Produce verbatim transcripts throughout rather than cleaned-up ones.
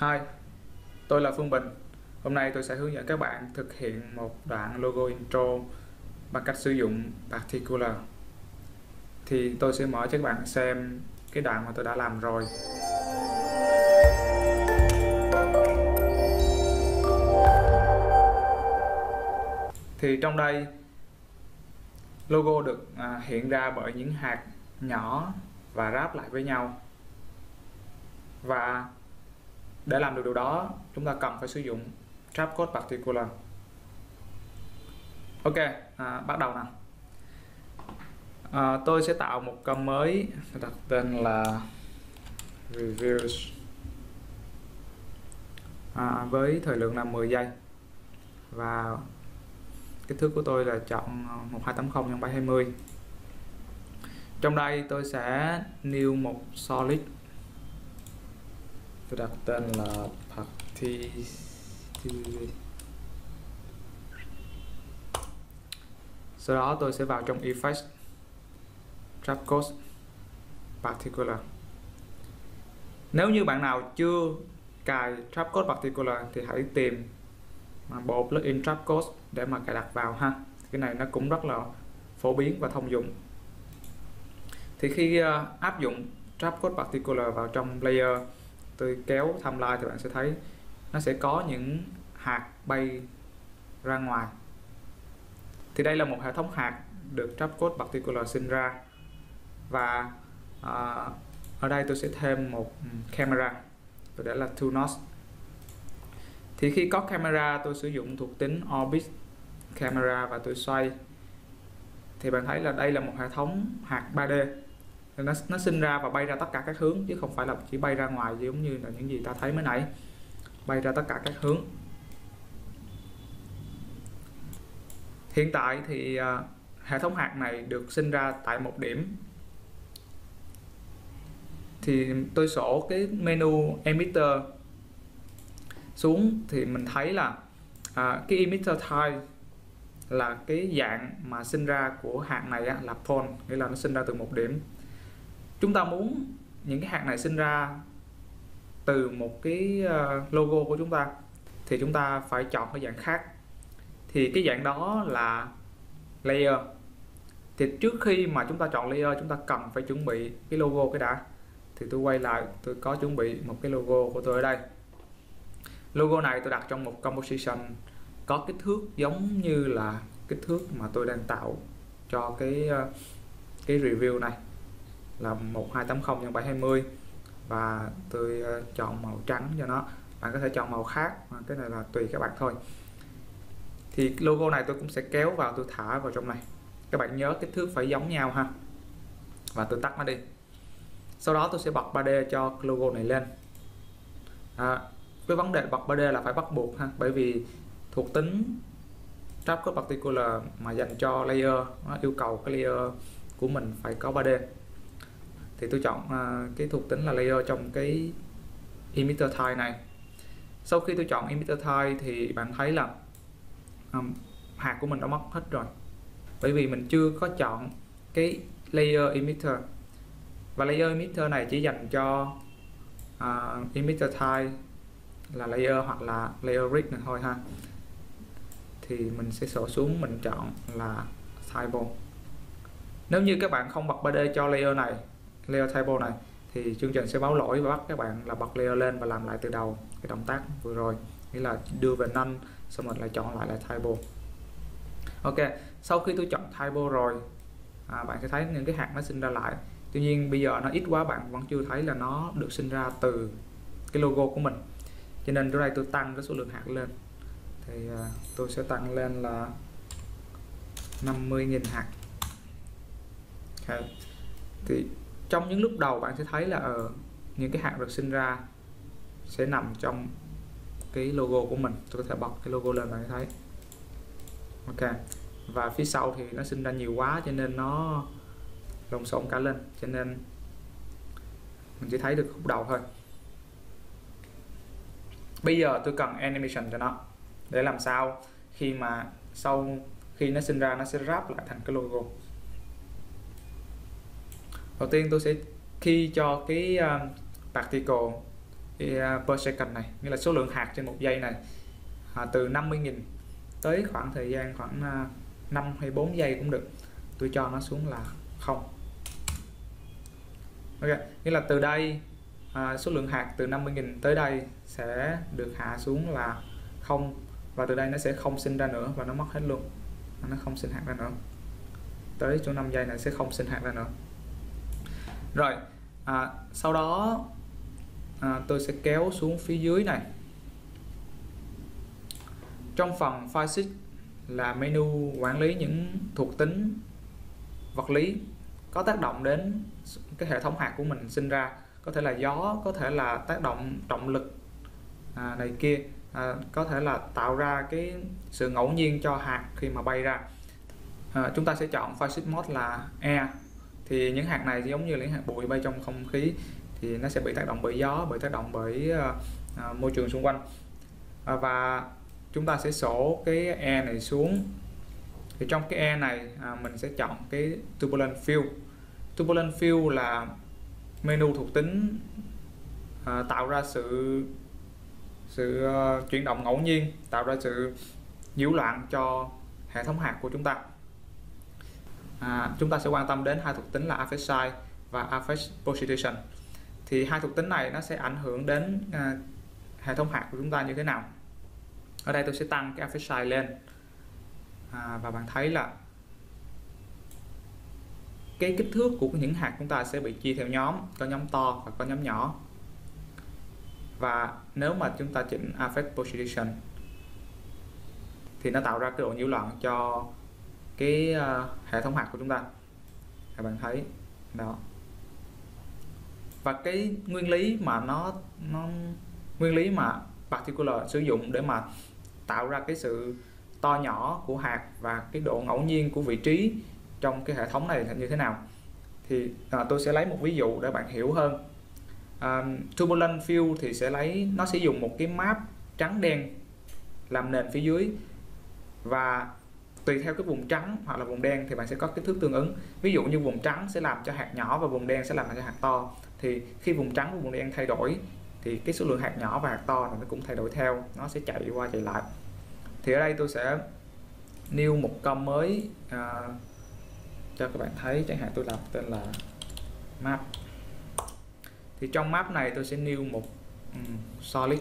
Hi, tôi là Phương Bình. Hôm nay tôi sẽ hướng dẫn các bạn thực hiện một đoạn logo intro bằng cách sử dụng Particular. Thì tôi sẽ mở cho các bạn xem cái đoạn mà tôi đã làm rồi. Thì trong đây logo được à, hiện ra bởi những hạt nhỏ và ráp lại với nhau. Và để làm được điều đó, chúng ta cần phải sử dụng Trapcode Particular. Ok, à, bắt đầu nào. À, tôi sẽ tạo một cầm mới, đặt tên là Reviews, à, với thời lượng là mười giây, và kích thước của tôi là chọn một hai tám không nhân bảy hai mươi. Trong đây tôi sẽ new một solid, tôi đặt tên là Party. Sau đó tôi sẽ vào trong Effects, Trapcode Particular. Nếu như bạn nào chưa cài Trapcode Particular thì hãy tìm bộ plugin Trapcode để mà cài đặt vào ha. Cái này nó cũng rất là phổ biến và thông dụng. Thì khi uh, áp dụng Trapcode Particular vào trong layer, tôi kéo timeline thì bạn sẽ thấy nó sẽ có những hạt bay ra ngoài. Thì đây là một hệ thống hạt được Trapcode Particular sinh ra. Và uh, ở đây tôi sẽ thêm một camera, tôi để là two nodes. Thì khi có camera, tôi sử dụng thuộc tính Orbit Camera và tôi xoay, thì bạn thấy là đây là một hệ thống hạt ba D. Nó, nó sinh ra và bay ra tất cả các hướng, chứ không phải là chỉ bay ra ngoài giống như là những gì ta thấy mới nãy. Bay ra tất cả các hướng. Hiện tại thì uh, hệ thống hạt này được sinh ra tại một điểm. Thì tôi sổ cái menu emitter xuống thì mình thấy là à, cái emitter type là cái dạng mà sinh ra của hạt này á, là point, nghĩa là nó sinh ra từ một điểm. Chúng ta muốn những cái hạt này sinh ra từ một cái uh, logo của chúng ta thì chúng ta phải chọn cái dạng khác. Thì cái dạng đó là layer. Thì trước khi mà chúng ta chọn layer, chúng ta cần phải chuẩn bị cái logo cái đã. Thì tôi quay lại, tôi có chuẩn bị một cái logo của tôi ở đây. Logo này tôi đặt trong một composition có kích thước giống như là kích thước mà tôi đang tạo cho cái cái review này, là một hai tám không nhân bảy hai mươi, và tôi chọn màu trắng cho nó. Bạn có thể chọn màu khác, cái này là tùy các bạn thôi. Thì logo này tôi cũng sẽ kéo vào, tôi thả vào trong này. Các bạn nhớ kích thước phải giống nhau ha. Và tôi tắt nó đi. Sau đó tôi sẽ bật ba D cho logo này lên. À, cái vấn đề bật ba D là phải bắt buộc ha, bởi vì thuộc tính Trapcode Particular mà dành cho layer nó yêu cầu cái layer của mình phải có ba D. Thì tôi chọn uh, cái thuộc tính là layer trong cái emitter type này. Sau khi tôi chọn emitter type thì bạn thấy là um, hạt của mình đã mất hết rồi, bởi vì mình chưa có chọn cái layer emitter. Và layer emitter này chỉ dành cho uh, emitter type là layer hoặc là layer rig này thôi ha. Thì mình sẽ sổ xuống, mình chọn là typo. Nếu như các bạn không bật ba D cho layer này, layer typo này, thì chương trình sẽ báo lỗi và bắt các bạn là bật layer lên và làm lại từ đầu cái động tác vừa rồi, nghĩa là đưa về none xong rồi lại chọn lại là typo. Ok, sau khi tôi chọn typo rồi, à, bạn sẽ thấy những cái hạt nó sinh ra lại. Tuy nhiên bây giờ nó ít quá, bạn vẫn chưa thấy là nó được sinh ra từ cái logo của mình. Cho nên ở đây tôi tăng cái số lượng hạt lên. Thì uh, tôi sẽ tăng lên là năm mươi nghìn hạt. Okay. Thì trong những lúc đầu bạn sẽ thấy là uh, những cái hạt được sinh ra sẽ nằm trong cái logo của mình. Tôi có thể bật cái logo lên, bạn thấy. Ok. Và phía sau thì nó sinh ra nhiều quá cho nên nó lộn xộn cả lên, cho nên mình chỉ thấy được khúc đầu thôi. Bây giờ tôi cần animation cho nó, để làm sao khi mà sau khi nó sinh ra nó sẽ ráp lại thành cái logo. Đầu tiên tôi sẽ key cho cái uh, particle cái uh, per second này, nghĩa là số lượng hạt trên một giây này, à, từ năm mươi nghìn tới khoảng thời gian khoảng uh, năm hay bốn giây cũng được, tôi cho nó xuống là không. Ok, nghĩa là từ đây à, số lượng hạt từ năm mươi nghìn tới đây sẽ được hạ xuống là không, và từ đây nó sẽ không sinh ra nữa và nó mất hết luôn, nó không sinh hạt ra nữa, tới chỗ năm giây này sẽ không sinh hạt ra nữa. Rồi à, sau đó à, tôi sẽ kéo xuống phía dưới này. Trong phần physics là menu quản lý những thuộc tính vật lý có tác động đến cái hệ thống hạt của mình sinh ra, có thể là gió, có thể là tác động trọng lực à, này kia, à, có thể là tạo ra cái sự ngẫu nhiên cho hạt khi mà bay ra. À, chúng ta sẽ chọn physics mode là Air, thì những hạt này giống như những hạt bụi bay trong không khí thì nó sẽ bị tác động bởi gió, bị tác động bởi uh, uh, môi trường xung quanh. À, và chúng ta sẽ sổ cái Air này xuống. Thì trong cái Air này à, mình sẽ chọn cái Turbulent Field. Turbulent Field là menu thuộc tính à, tạo ra sự sự uh, chuyển động ngẫu nhiên, tạo ra sự nhiễu loạn cho hệ thống hạt của chúng ta. À, chúng ta sẽ quan tâm đến hai thuộc tính là affect size và affect precipitation. Thì hai thuộc tính này nó sẽ ảnh hưởng đến à, hệ thống hạt của chúng ta như thế nào. Ở đây tôi sẽ tăng cái affect size lên, à, và bạn thấy là cái kích thước của những hạt chúng ta sẽ bị chia theo nhóm, có nhóm to và có nhóm nhỏ. Và nếu mà chúng ta chỉnh affect precipitation thì nó tạo ra cái độ nhiễu loạn cho cái uh, hệ thống hạt của chúng ta. Các bạn thấy đó. Và cái nguyên lý mà nó nó nguyên lý mà particular sử dụng để mà tạo ra cái sự to nhỏ của hạt và cái độ ngẫu nhiên của vị trí trong cái hệ thống này là như thế nào, thì à, tôi sẽ lấy một ví dụ để bạn hiểu hơn. à, Turbulent Field thì sẽ lấy nó sẽ dùng một cái map trắng đen làm nền phía dưới, và tùy theo cái vùng trắng hoặc là vùng đen thì bạn sẽ có kích thước tương ứng. Ví dụ như vùng trắng sẽ làm cho hạt nhỏ và vùng đen sẽ làm cho hạt to, thì khi vùng trắng và vùng đen thay đổi thì cái số lượng hạt nhỏ và hạt to thì nó cũng thay đổi theo, nó sẽ chạy qua chạy lại. Thì ở đây tôi sẽ new một com mới à, cho các bạn thấy, chẳng hạn tôi làm tên là map. Thì trong map này tôi sẽ new một um, solid.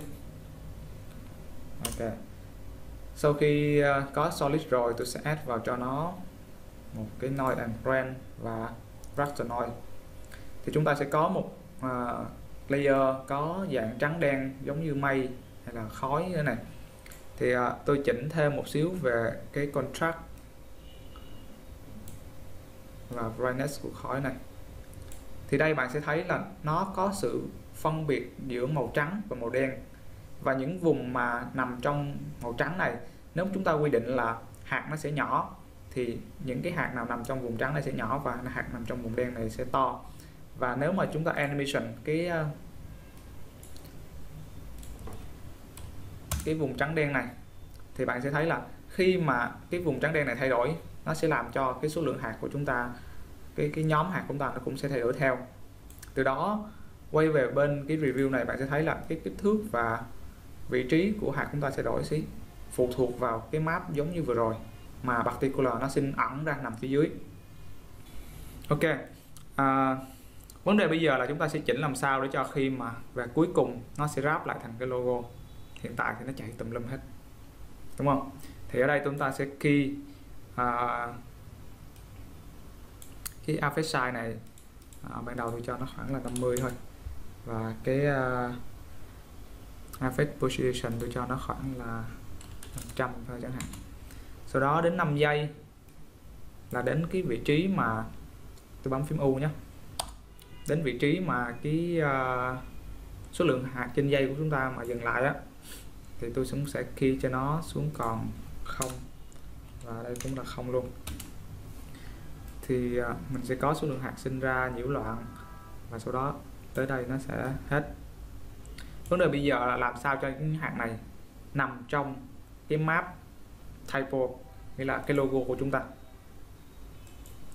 Ok. Sau khi uh, có solid rồi, tôi sẽ add vào cho nó một cái noise and brand và raster noise. Thì chúng ta sẽ có một uh, layer có dạng trắng đen giống như mây hay là khói như thế này. Thì uh, tôi chỉnh thêm một xíu về cái contrast và brightness của khói này. Thì đây bạn sẽ thấy là nó có sự phân biệt giữa màu trắng và màu đen. Và những vùng mà nằm trong màu trắng này, nếu chúng ta quy định là hạt nó sẽ nhỏ, thì những cái hạt nào nằm trong vùng trắng này sẽ nhỏ và hạt nằm trong vùng đen này sẽ to. Và nếu mà chúng ta animation cái cái vùng trắng đen này, thì bạn sẽ thấy là khi mà cái vùng trắng đen này thay đổi, nó sẽ làm cho cái số lượng hạt của chúng ta, cái cái nhóm hạt của chúng ta nó cũng sẽ thay đổi theo. Từ đó quay về bên cái review này, bạn sẽ thấy là cái kích thước và vị trí của hạt chúng ta sẽ đổi xí, phụ thuộc vào cái map giống như vừa rồi mà particular nó xin ẩn ra nằm phía dưới. Ok, à, vấn đề bây giờ là chúng ta sẽ chỉnh làm sao để cho khi mà và cuối cùng nó sẽ wrap lại thành cái logo. Hiện tại thì nó chạy tùm lum hết, đúng không? Thì ở đây chúng ta sẽ key à, cái affect size này, à, ban đầu tôi cho nó khoảng là năm mươi thôi, và cái uh, affect position tôi cho nó khoảng là năm trăm thôi chẳng hạn. Sau đó đến năm giây là đến cái vị trí mà tôi bấm phím U nhé, đến vị trí mà cái uh, số lượng hạt trên dây của chúng ta mà dừng lại á, thì tôi cũng sẽ key cho nó xuống còn không, và đây cũng là không luôn. Thì uh, mình sẽ có số lượng hạt sinh ra nhiễu loạn, và sau đó tới đây nó sẽ hết. Vấn đề bây giờ là làm sao cho những hạt này nằm trong cái map typo, nghĩa là cái logo của chúng ta.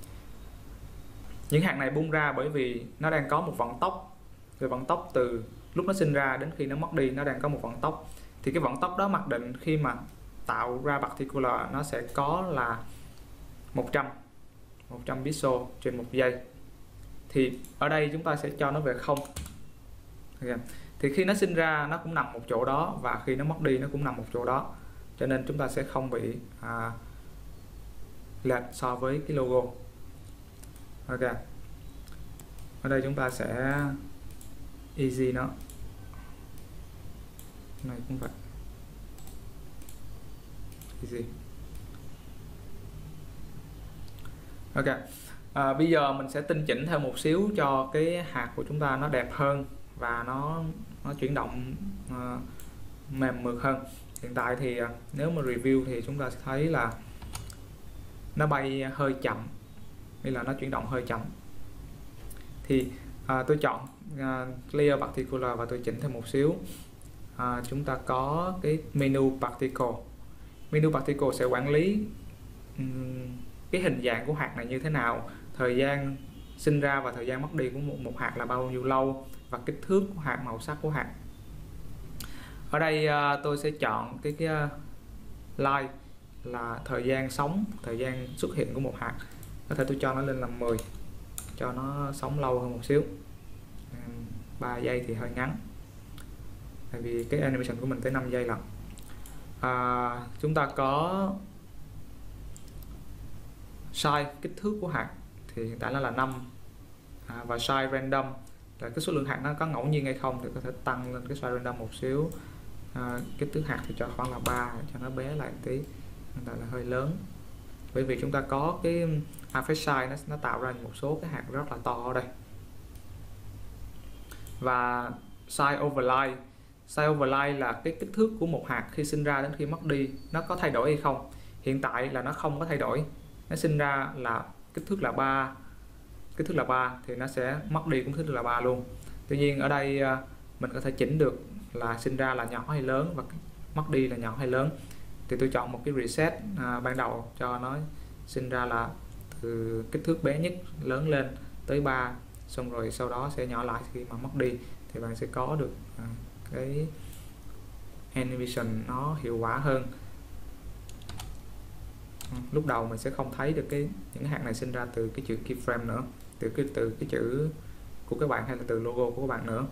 Những hạt này bung ra bởi vì nó đang có một vận tốc, từ vận tốc từ lúc nó sinh ra đến khi nó mất đi nó đang có một vận tốc. Thì cái vận tốc đó mặc định khi mà tạo ra particular nó sẽ có là một trăm pixel trên một giây. Thì ở đây chúng ta sẽ cho nó về không. Okay. Thì khi nó sinh ra nó cũng nằm một chỗ đó, và khi nó mất đi nó cũng nằm một chỗ đó, cho nên chúng ta sẽ không bị à, lệch so với cái logo. Ok, ở đây chúng ta sẽ easy nó, này cũng vậy, easy. Ok, à, bây giờ mình sẽ tinh chỉnh thêm một xíu cho cái hạt của chúng ta nó đẹp hơn và nó nó chuyển động uh, mềm mượt hơn. Hiện tại thì uh, nếu mà review thì chúng ta sẽ thấy là nó bay hơi chậm, nghĩa là nó chuyển động hơi chậm. Thì uh, tôi chọn uh, Clear Particular và tôi chỉnh thêm một xíu. Uh, chúng ta có cái menu Particle. Menu Particle sẽ quản lý um, cái hình dạng của hạt này như thế nào, thời gian sinh ra và thời gian mất đi của một, một hạt là bao nhiêu lâu, và kích thước của hạt, màu sắc của hạt. Ở đây uh, tôi sẽ chọn cái, cái uh, life là thời gian sống, thời gian xuất hiện của một hạt. Có thể tôi cho nó lên là mười, cho nó sống lâu hơn một xíu. Ba giây thì hơi ngắn, tại vì cái animation của mình tới năm giây lận. À, chúng ta có size, kích thước của hạt thì hiện tại nó là năm, à, và size random là cái số lượng hạt nó có ngẫu nhiên hay không, thì có thể tăng lên cái size random một xíu. À, kích thước hạt thì cho khoảng là ba, cho nó bé lại một tí, hiện tại là hơi lớn, bởi vì chúng ta có cái affect size nó, nó tạo ra một số cái hạt rất là to ở đây. Và size overlay, size overlay là cái kích thước của một hạt khi sinh ra đến khi mất đi nó có thay đổi hay không. Hiện tại là nó không có thay đổi, nó sinh ra là kích thước là ba, kích thước là ba thì nó sẽ mất đi cũng kích thước là ba luôn. Tuy nhiên ở đây mình có thể chỉnh được là sinh ra là nhỏ hay lớn và mất đi là nhỏ hay lớn. Thì tôi chọn một cái reset à, ban đầu cho nó sinh ra là từ kích thước bé nhất lớn lên tới ba, xong rồi sau đó sẽ nhỏ lại khi mà mất đi, thì bạn sẽ có được à, cái animation nó hiệu quả hơn. Lúc đầu mình sẽ không thấy được cái những cái hạt này sinh ra từ cái chữ keyframe nữa, từ cái từ cái chữ của các bạn hay là từ logo của các bạn nữa.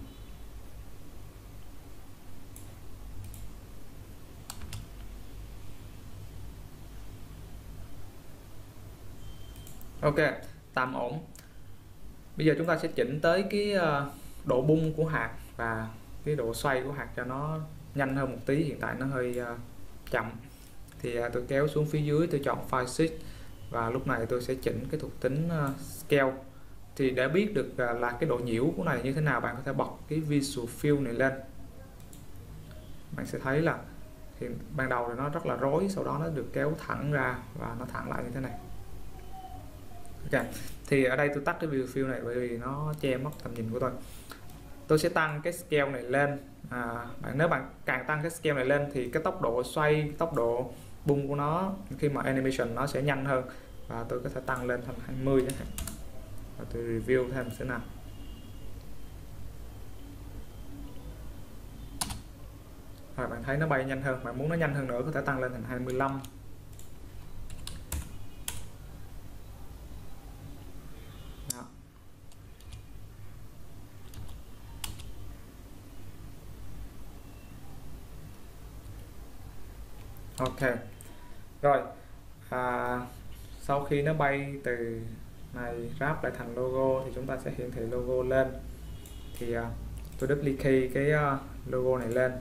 Ok, tạm ổn. Bây giờ chúng ta sẽ chỉnh tới cái độ bung của hạt và cái độ xoay của hạt cho nó nhanh hơn một tí. Hiện tại nó hơi chậm, thì tôi kéo xuống phía dưới, tôi chọn File Shift và lúc này tôi sẽ chỉnh cái thuộc tính Scale. Thì để biết được là cái độ nhiễu của này như thế nào, bạn có thể bật cái Visual Fill này lên. Bạn sẽ thấy là thì ban đầu thì nó rất là rối, sau đó nó được kéo thẳng ra và nó thẳng lại như thế này. Ok, thì ở đây tôi tắt cái Visual Fill này bởi vì nó che mất tầm nhìn của tôi. Tôi sẽ tăng cái Scale này lên. À, bạn nếu bạn càng tăng cái Scale này lên thì cái tốc độ xoay, tốc độ bung của nó khi mà animation nó sẽ nhanh hơn, và tôi có thể tăng lên thành hai mươi chẳng hạn. Và tôi review thêm thế nào. Rồi bạn thấy nó bay nhanh hơn, bạn muốn nó nhanh hơn nữa có thể tăng lên thành hai mươi lăm. Đó. Ok. Rồi. À, sau khi nó bay từ này ráp lại thành logo thì chúng ta sẽ hiển thị logo lên. Thì uh, tôi duplicate cái uh, logo này lên,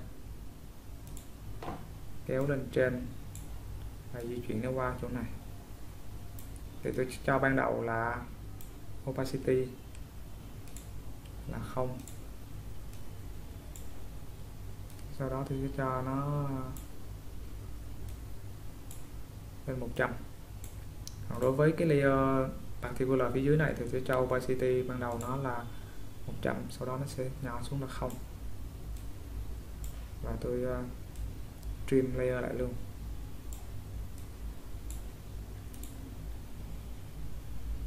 kéo lên trên và di chuyển nó qua chỗ này. Thì tôi cho ban đầu là opacity là không, sau đó tôi sẽ cho nó lên một trăm. Còn đối với cái layer particular phía dưới này thì sẽ cho opacity ban đầu nó là một trăm, sau đó nó sẽ nhỏ xuống là không, và tôi uh, trim layer lại luôn.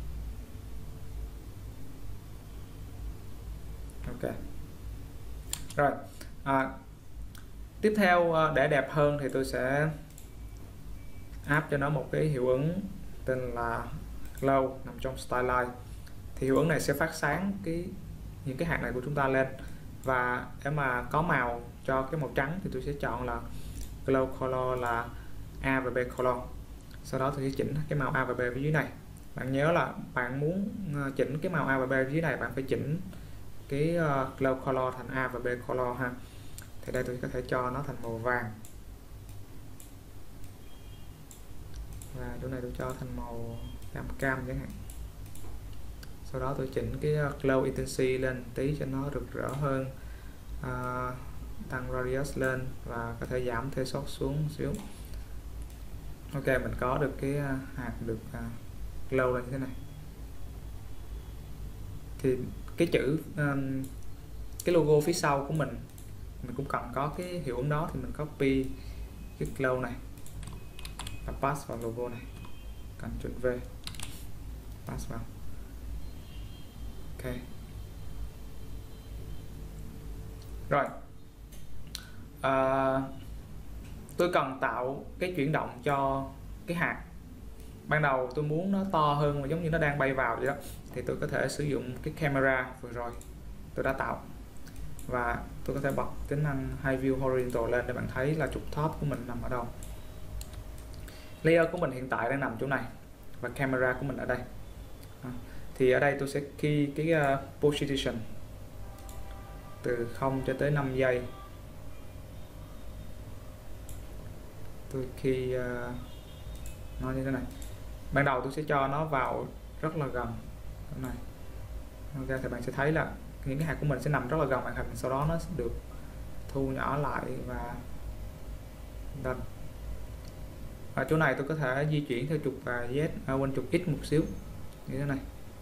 Ok, Rồi à, tiếp theo để đẹp hơn thì tôi sẽ áp cho nó một cái hiệu ứng tên là glow nằm trong Stylize. Thì hiệu ứng này sẽ phát sáng cái những cái hạt này của chúng ta lên, và để mà có màu cho cái màu trắng thì tôi sẽ chọn là glow color là A và B color. Sau đó tôi sẽ chỉnh cái màu A và B phía dưới này. Bạn nhớ là bạn muốn chỉnh cái màu A và B phía dưới này, bạn phải chỉnh cái glow color thành A và B color ha. Thì đây tôi có thể cho nó thành màu vàng, và chỗ này tôi cho thành màu cam cam chẳng hạn. Sau đó tôi chỉnh cái glow intensity lên tí cho nó rực rỡ hơn, à, tăng radius lên và có thể giảm threshold xuống một xíu. Ok, mình có được cái hạt được uh, glow lên như thế này. Thì cái chữ um, cái logo phía sau của mình mình cũng cần có cái hiệu ứng đó, thì mình copy cái glow này và pass vào logo này, Ctrl V pass vào. Ok rồi, à, tôi cần tạo cái chuyển động cho cái hạt. Ban đầu tôi muốn nó to hơn và giống như nó đang bay vào vậy đó, thì tôi có thể sử dụng cái camera vừa rồi tôi đã tạo, và tôi có thể bật tính năng High View Horizontal lên để bạn thấy là trục top của mình nằm ở đâu. Layer của mình hiện tại đang nằm chỗ này và camera của mình ở đây. À, thì ở đây tôi sẽ key cái uh, position từ không cho tới năm giây. Tôi key uh, nó như thế này. Ban đầu tôi sẽ cho nó vào rất là gần chỗ này. Ok, thì bạn sẽ thấy là những cái hạt của mình sẽ nằm rất là gần màn hình, sau đó nó sẽ được thu nhỏ lại và done. Ở chỗ này tôi có thể di chuyển theo trục Z, à, quên trục X một xíu như thế này.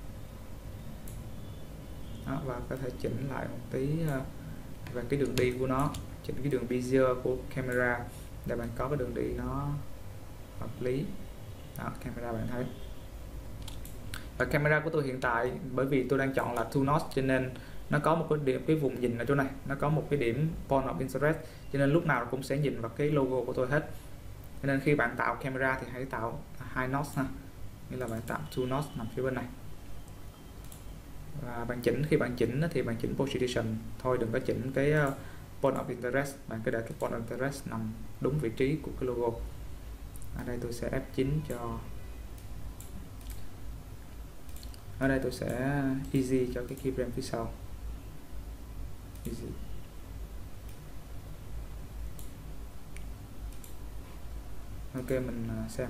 Đó, và có thể chỉnh lại một tí về cái đường đi của nó, chỉnh cái đường bezier của camera để bạn có cái đường đi nó hợp lý. Đó, camera bạn thấy. Và camera của tôi hiện tại, bởi vì tôi đang chọn là two notch cho nên nó có một cái điểm, cái vùng nhìn ở chỗ này, nó có một cái điểm point of interest, cho nên lúc nào cũng sẽ nhìn vào cái logo của tôi hết. Cho nên khi bạn tạo camera thì hãy tạo hai notch ha, như là bạn tạo two notch nằm phía bên này. Và bạn chỉnh, khi bạn chỉnh thì bạn chỉnh position thôi, đừng có chỉnh cái point of interest. Bạn cứ để cái point of interest nằm đúng vị trí của cái logo. Ở đây tôi sẽ F chín cho, ở đây tôi sẽ easy cho cái keyframe phía sau. Easy. Ok, mình xem.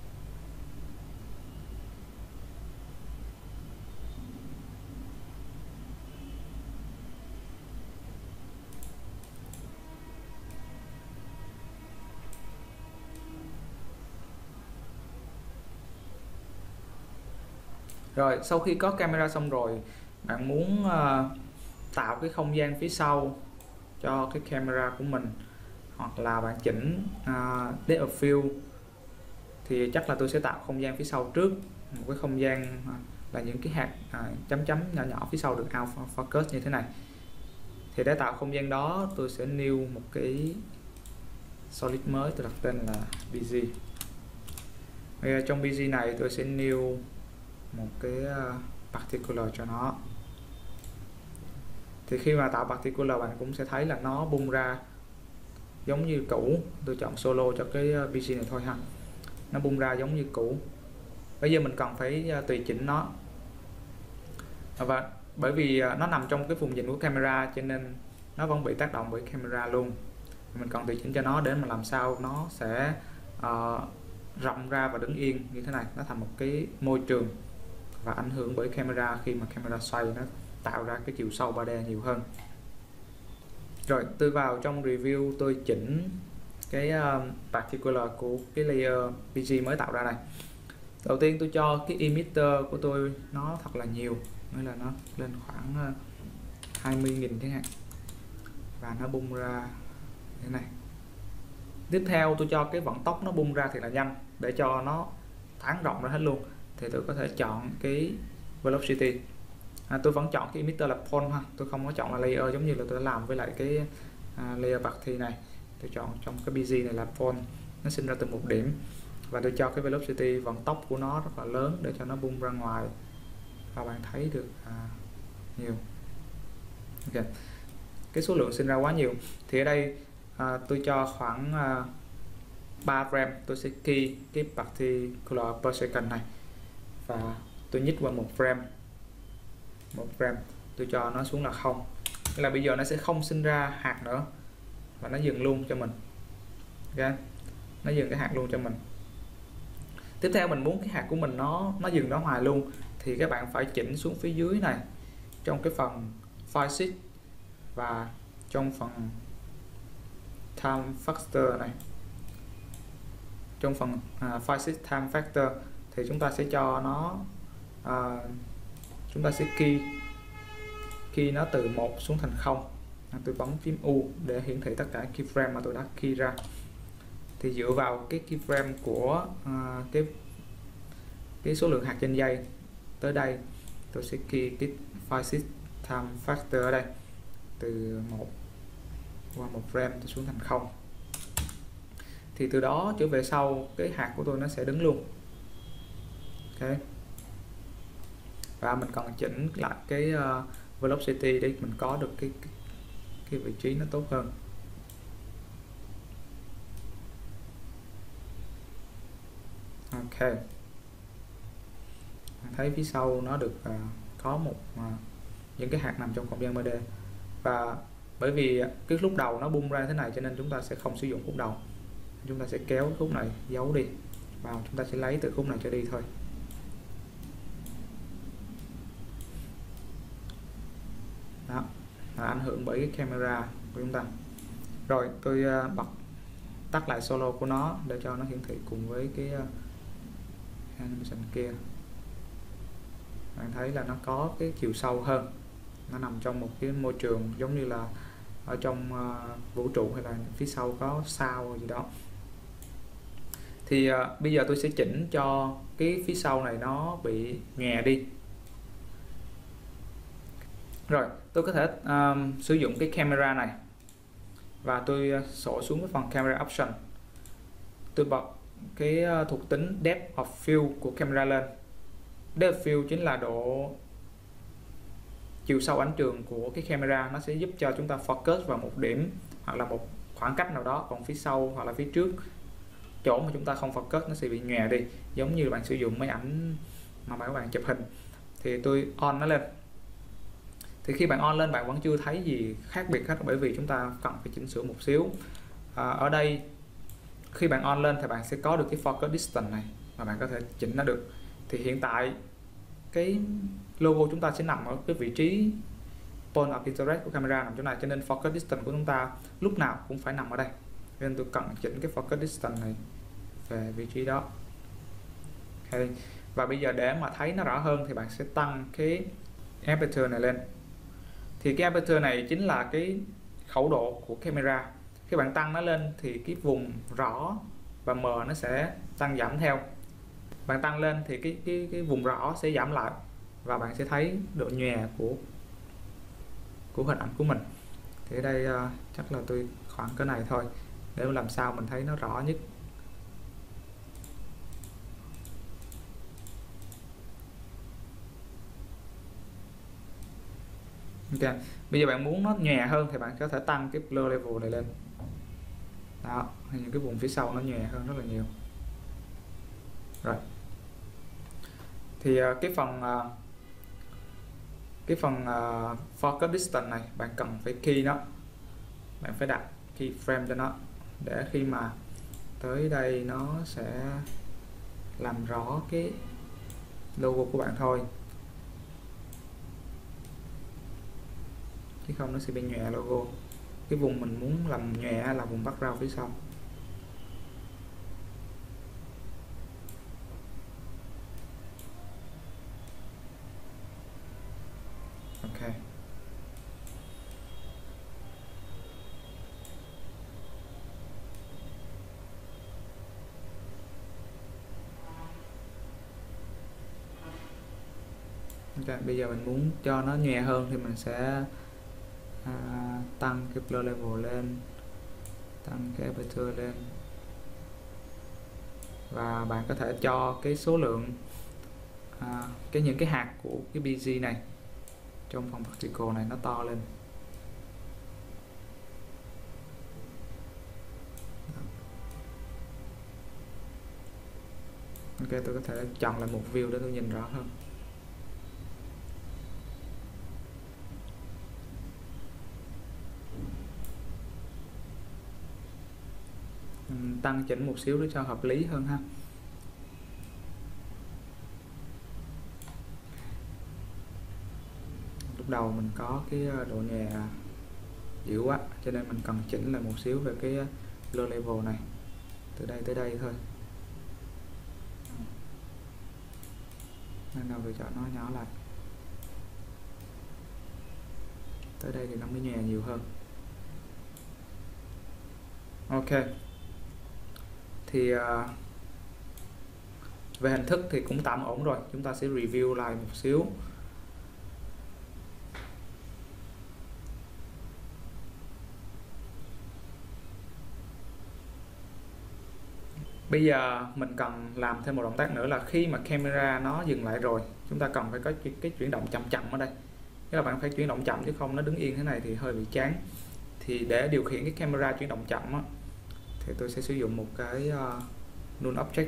Rồi, sau khi có camera xong rồi, bạn muốn uh, tạo cái không gian phía sau cho cái camera của mình, hoặc là bạn chỉnh uh, depth of field, thì chắc là tôi sẽ tạo không gian phía sau trước, một cái không gian uh, là những cái hạt uh, chấm chấm nhỏ nhỏ phía sau được out focus như thế này. Thì để tạo không gian đó, tôi sẽ new một cái solid mới, tôi đặt tên là bg. Bây trong bg này tôi sẽ new một cái uh, particular cho nó. Thì khi mà tạo particular, bạn cũng sẽ thấy là nó bung ra giống như cũ. Tôi chọn solo cho cái bg này thôi ha, nó bung ra giống như cũ. Bây giờ mình cần phải uh, tùy chỉnh nó, và bởi vì uh, nó nằm trong cái vùng nhìn của camera cho nên nó vẫn bị tác động bởi camera luôn. Mình cần tùy chỉnh cho nó để mà làm sao nó sẽ uh, rộng ra và đứng yên như thế này, nó thành một cái môi trường và ảnh hưởng bởi camera. Khi mà camera xoay nó tạo ra cái chiều sâu ba D nhiều hơn. Rồi tôi vào trong review, tôi chỉnh cái uh, particular của cái layer bg mới tạo ra này. Đầu tiên tôi cho cái emitter của tôi nó thật là nhiều, nghĩa là nó lên khoảng uh, hai mươi nghìn chẳng hạn, và nó bung ra thế này. Tiếp theo tôi cho cái vận tốc nó bung ra thì là nhanh, để cho nó tán rộng ra hết luôn. Thì tôi có thể chọn cái velocity, à, tôi vẫn chọn cái emitter là point ha, tôi không có chọn là layer giống như là tôi đã làm với lại cái à, layer bạc thì này. Tôi chọn trong cái bê giê này là point, nó sinh ra từ một điểm, và tôi cho cái velocity vận tốc của nó rất là lớn để cho nó bung ra ngoài, và bạn thấy được à, nhiều. Ok, cái số lượng sinh ra quá nhiều thì ở đây à, tôi cho khoảng à, ba frame, tôi sẽ key cái particular per second này và tôi nhích qua một frame, một frame tôi cho nó xuống là không, tức là bây giờ nó sẽ không sinh ra hạt nữa và nó dừng luôn cho mình. Ok, nó dừng cái hạt luôn cho mình. Tiếp theo mình muốn cái hạt của mình nó nó dừng đó hoài luôn thì các bạn phải chỉnh xuống phía dưới này trong cái phần file sheet và trong phần time factor này, trong phần uh, file sheet time factor thì chúng ta sẽ cho nó uh, chúng ta sẽ key key nó từ một xuống thành không. Tôi bấm phím U để hiển thị tất cả keyframe mà tôi đã key ra. Thì dựa vào cái keyframe của uh, cái cái số lượng hạt trên dây tới đây, tôi sẽ key cái file sheet time factor ở đây từ một qua một frame tôi xuống thành không. Thì từ đó trở về sau cái hạt của tôi nó sẽ đứng luôn. Ok, và mình còn chỉnh lại cái uh, velocity để mình có được cái, cái cái vị trí nó tốt hơn. Ok, thấy phía sau nó được uh, có một uh, những cái hạt nằm trong không gian ba D, và bởi vì cái lúc đầu nó bung ra thế này cho nên chúng ta sẽ không sử dụng khúc đầu, chúng ta sẽ kéo khúc này giấu đi và chúng ta sẽ lấy từ khúc này trở đi thôi. Đó, là ảnh hưởng bởi cái camera của chúng ta. Rồi tôi uh, bật tắt lại solo của nó để cho nó hiển thị cùng với cái uh, animation kia. Bạn thấy là nó có cái chiều sâu hơn, nó nằm trong một cái môi trường giống như là ở trong uh, vũ trụ hay là phía sau có sao gì đó. Thì uh, bây giờ tôi sẽ chỉnh cho cái phía sau này nó bị nhòe đi. Rồi tôi có thể uh, sử dụng cái camera này và tôi uh, sổ xuống cái phần camera option, tôi bật cái uh, thuộc tính depth of field của camera lên. Depth of field chính là độ chiều sâu ảnh trường của cái camera, nó sẽ giúp cho chúng ta focus vào một điểm hoặc là một khoảng cách nào đó, còn phía sau hoặc là phía trước chỗ mà chúng ta không focus nó sẽ bị nhòe đi, giống như bạn sử dụng máy ảnh mà các bạn chụp hình. Thì tôi on nó lên, thì khi bạn on lên bạn vẫn chưa thấy gì khác biệt hết, bởi vì chúng ta cần phải chỉnh sửa một xíu. À, ở đây khi bạn on lên thì bạn sẽ có được cái focus distance này mà bạn có thể chỉnh nó được. Thì hiện tại cái logo chúng ta sẽ nằm ở cái vị trí point of interest của camera nằm chỗ này, cho nên focus distance của chúng ta lúc nào cũng phải nằm ở đây, nên tôi cần chỉnh cái focus distance này về vị trí đó. Okay. Và bây giờ để mà thấy nó rõ hơn thì bạn sẽ tăng cái aperture này lên. Thì cái aperture này chính là cái khẩu độ của camera. Khi bạn tăng nó lên thì cái vùng rõ và mờ nó sẽ tăng giảm theo. Bạn tăng lên thì cái cái cái vùng rõ sẽ giảm lại và bạn sẽ thấy độ nhòe của của hình ảnh của mình. Thì ở đây uh, chắc là tôi khoảng cái này thôi để làm sao mình thấy nó rõ nhất. Ok, bây giờ bạn muốn nó nhòe hơn thì bạn có thể tăng cái blur level này lên. Đó, những cái vùng phía sau nó nhòe hơn rất là nhiều. Rồi, thì uh, cái phần uh, cái phần uh, focus distance này bạn cần phải key nó, bạn phải đặt keyframe cho nó để khi mà tới đây nó sẽ làm rõ cái logo của bạn thôi, chứ không nó sẽ bị nhòe logo. Cái vùng mình muốn làm nhòe là vùng background phía sau. Ok, Okay, bây giờ mình muốn cho nó nhòe hơn thì mình sẽ à, tăng cái blur level lên, tăng cái aperture lên, và bạn có thể cho cái số lượng à, cái những cái hạt của cái bê giê này trong phần particle này nó to lên. Ok, tôi có thể chọn lại một view để tôi nhìn rõ hơn. Mình tăng chỉnh một xíu để cho hợp lý hơn ha. Lúc đầu mình có cái độ nhòe dữ quá cho nên mình cần chỉnh lại một xíu về cái blur level này, từ đây tới đây thôi, nên nào tôi chọn nó nhỏ lại, tới đây thì nó mới nhòe nhiều hơn. Ok, thì uh, về hình thức thì cũng tạm ổn rồi, chúng ta sẽ review lại một xíu. Bây giờ mình cần làm thêm một động tác nữa là khi mà camera nó dừng lại rồi, chúng ta cần phải có cái, cái chuyển động chậm chậm ở đây. Thế là bạn phải chuyển động chậm, chứ không nó đứng yên thế này thì hơi bị chán. Thì để điều khiển cái camera chuyển động chậm á, thì tôi sẽ sử dụng một cái uh, null object.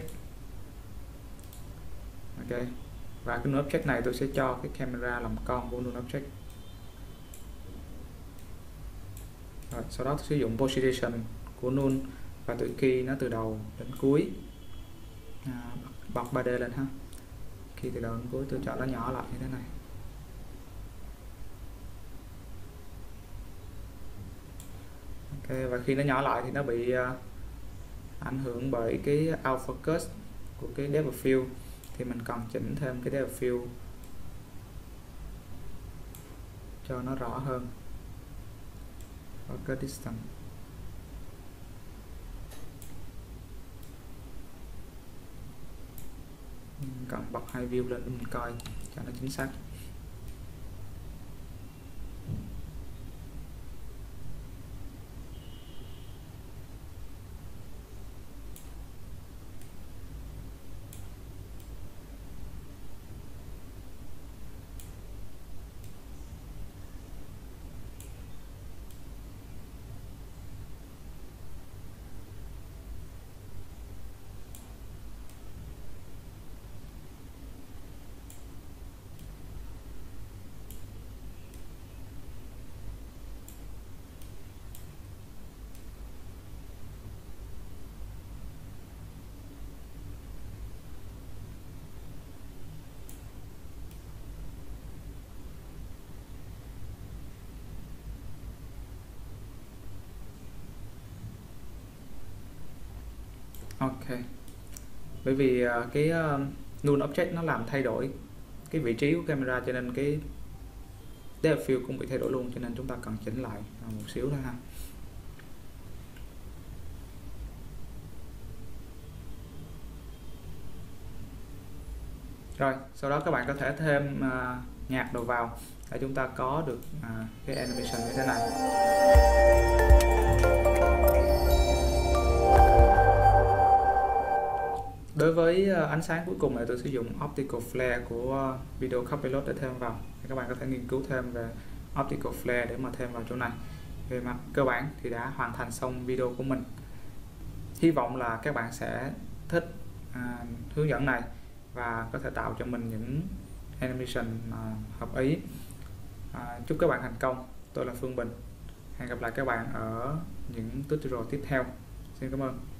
Ok, và cái null object này tôi sẽ cho cái camera làm con của null object. Rồi, sau đó tôi sử dụng position của null và tôi key nó từ đầu đến cuối, à, bật ba D lên ha. Khi từ đầu đến cuối tôi chọn nó nhỏ lại như thế này. Ok, và khi nó nhỏ lại thì nó bị uh, ảnh hưởng bởi cái out focus của cái depth of field, thì mình cần chỉnh thêm cái depth of field cho nó rõ hơn. Focus distance, mình cần bật hai view lên để mình coi cho nó chính xác. Ok, bởi vì uh, cái uh, null object nó làm thay đổi cái vị trí của camera, cho nên cái depth of field cũng bị thay đổi luôn, cho nên chúng ta cần chỉnh lại một xíu thôi ha. Rồi, sau đó các bạn có thể thêm uh, nhạc đồ vào để chúng ta có được uh, cái animation như thế này. Đối với uh, ánh sáng cuối cùng này, tôi sử dụng optical flare của uh, Video Copilot để thêm vào. Thì các bạn có thể nghiên cứu thêm về optical flare để mà thêm vào chỗ này. Về mặt cơ bản thì đã hoàn thành xong video của mình. Hy vọng là các bạn sẽ thích uh, hướng dẫn này và có thể tạo cho mình những animation uh, hợp ý. Uh, chúc các bạn thành công. Tôi là Phương Bình. Hẹn gặp lại các bạn ở những tutorial tiếp theo. Xin cảm ơn.